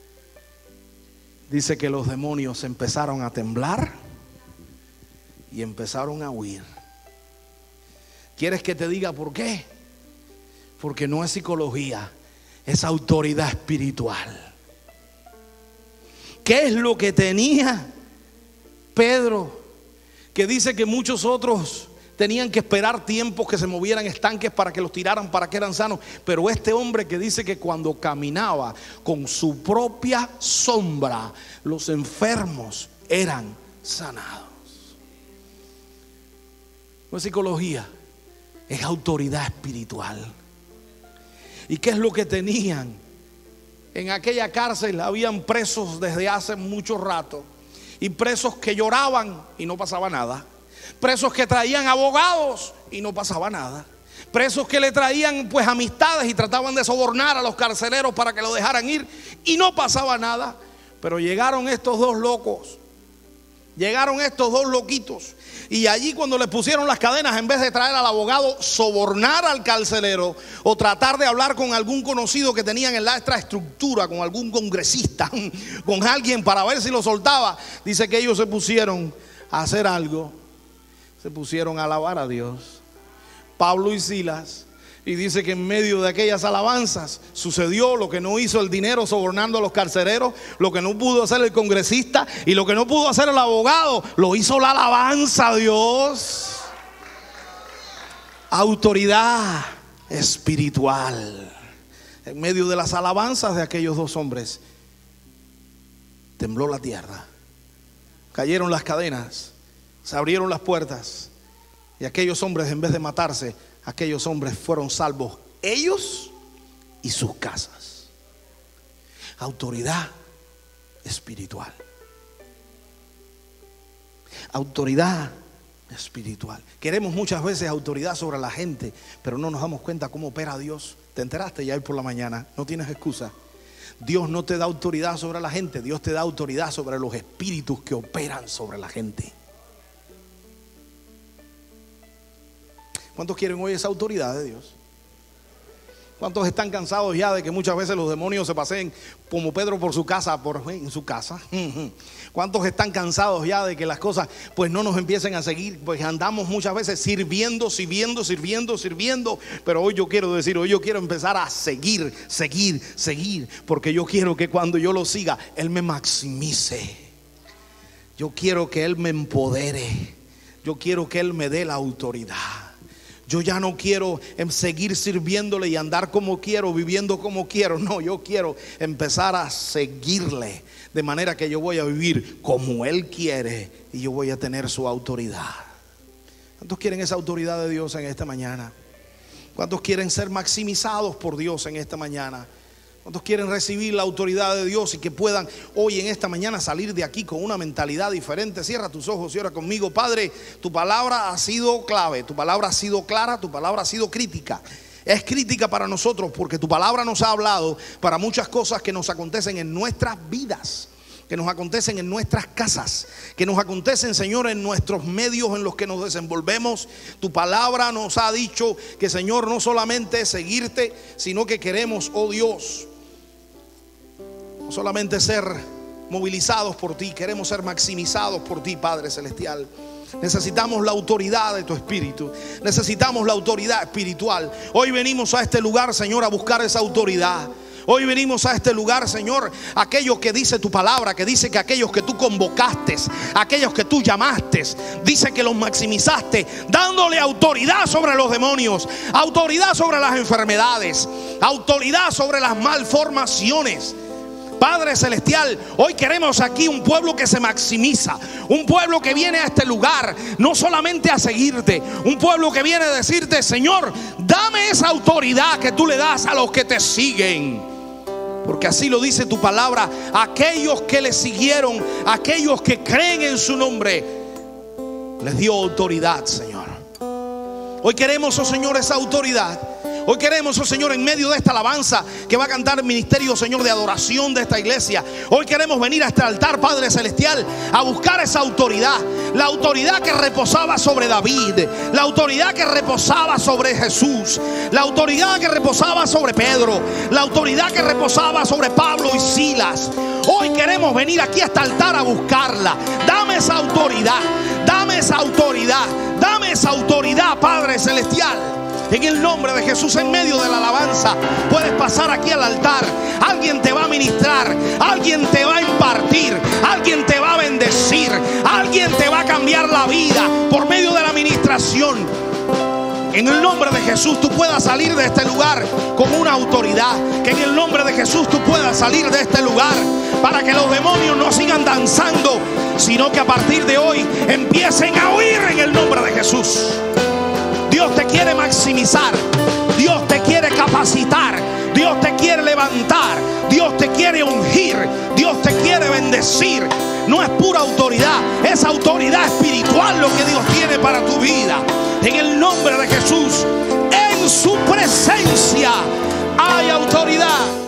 dice que los demonios empezaron a temblar y empezaron a huir. ¿Quieres que te diga por qué? Porque no es psicología, es autoridad espiritual. ¿Qué es lo que tenía Pedro? Que dice que muchos otros tenían que esperar tiempos que se movieran estanques para que los tiraran, para que eran sanos. Pero este hombre que dice que cuando caminaba con su propia sombra, los enfermos eran sanados. No es psicología, es autoridad espiritual. ¿Y qué es lo que tenían? En aquella cárcel habían presos desde hace mucho rato. Y presos que lloraban y no pasaba nada. Presos que traían abogados y no pasaba nada. Presos que le traían pues amistades y trataban de sobornar a los carceleros para que lo dejaran ir y no pasaba nada. Pero llegaron estos dos locos. Llegaron estos dos loquitos. Y allí cuando le pusieron las cadenas, en vez de traer al abogado, sobornar al carcelero o tratar de hablar con algún conocido que tenían en la extraestructura, con algún congresista, con alguien para ver si lo soltaba, dice que ellos se pusieron a hacer algo. Se pusieron a alabar a Dios, Pablo y Silas. Y dice que en medio de aquellas alabanzas sucedió lo que no hizo el dinero sobornando a los carceleros, lo que no pudo hacer el congresista y lo que no pudo hacer el abogado, lo hizo la alabanza a Dios. Autoridad espiritual. En medio de las alabanzas de aquellos dos hombres, tembló la tierra, cayeron las cadenas, se abrieron las puertas y aquellos hombres, en vez de matarse, aquellos hombres fueron salvos, ellos y sus casas. Autoridad espiritual. Autoridad espiritual. Queremos muchas veces autoridad sobre la gente, pero no nos damos cuenta cómo opera Dios. Te enteraste ya hoy por la mañana, no tienes excusa. Dios no te da autoridad sobre la gente, Dios te da autoridad sobre los espíritus que operan sobre la gente. ¿Cuántos quieren hoy esa autoridad de Dios? ¿Cuántos están cansados ya de que muchas veces los demonios se paseen como Pedro por su casa, en su casa? ¿Cuántos están cansados ya de que las cosas pues no nos empiecen a seguir? Pues andamos muchas veces sirviendo, pero hoy yo quiero decir, hoy yo quiero empezar a seguir, porque yo quiero que cuando yo lo siga, Él me maximice. Yo quiero que Él me empodere. Yo quiero que Él me dé la autoridad. Yo ya no quiero seguir sirviéndole y andar como quiero, viviendo como quiero. No, yo quiero empezar a seguirle, de manera que yo voy a vivir como Él quiere y yo voy a tener su autoridad. ¿Cuántos quieren esa autoridad de Dios en esta mañana? ¿Cuántos quieren ser maximizados por Dios en esta mañana? ¿Cuántos quieren recibir la autoridad de Dios y que puedan hoy en esta mañana salir de aquí con una mentalidad diferente? Cierra tus ojos y ora conmigo. Padre, tu palabra ha sido clave, tu palabra ha sido clara, tu palabra ha sido crítica. Es crítica para nosotros porque tu palabra nos ha hablado para muchas cosas que nos acontecen en nuestras vidas, que nos acontecen en nuestras casas, que nos acontecen, Señor, en nuestros medios en los que nos desenvolvemos. Tu palabra nos ha dicho que, Señor, no solamente es seguirte, sino que queremos, oh Dios, no solamente ser movilizados por ti, queremos ser maximizados por ti, Padre Celestial. Necesitamos la autoridad de tu Espíritu. Necesitamos la autoridad espiritual. Hoy venimos a este lugar, Señor, a buscar esa autoridad. Hoy venimos a este lugar, Señor, aquello que dice tu palabra, que dice que aquellos que tú convocaste, aquellos que tú llamaste, dice que los maximizaste, dándole autoridad sobre los demonios, autoridad sobre las enfermedades, autoridad sobre las malformaciones. Padre Celestial, hoy queremos aquí un pueblo que se maximiza, un pueblo que viene a este lugar no solamente a seguirte, un pueblo que viene a decirte, Señor, dame esa autoridad que tú le das a los que te siguen. Porque así lo dice tu palabra, aquellos que le siguieron, aquellos que creen en su nombre, les dio autoridad, Señor. Hoy queremos, oh Señor, esa autoridad. Hoy queremos, oh Señor, en medio de esta alabanza que va a cantar el ministerio, Señor, de adoración de esta iglesia, hoy queremos venir a este altar, Padre Celestial, a buscar esa autoridad. La autoridad que reposaba sobre David, la autoridad que reposaba sobre Jesús, la autoridad que reposaba sobre Pedro, la autoridad que reposaba sobre Pablo y Silas. Hoy queremos venir aquí a este altar a buscarla. Dame esa autoridad, dame esa autoridad, dame esa autoridad, Padre Celestial. En el nombre de Jesús, en medio de la alabanza, puedes pasar aquí al altar. Alguien te va a ministrar, alguien te va a impartir, alguien te va a bendecir, alguien te va a cambiar la vida por medio de la ministración. En el nombre de Jesús tú puedas salir de este lugar con una autoridad. Que en el nombre de Jesús tú puedas salir de este lugar para que los demonios no sigan danzando, sino que a partir de hoy empiecen a huir en el nombre de Jesús. Dios te quiere maximizar, Dios te quiere capacitar, Dios te quiere levantar, Dios te quiere ungir, Dios te quiere bendecir. No es pura autoridad, es autoridad espiritual lo que Dios tiene para tu vida. En el nombre de Jesús, en su presencia hay autoridad.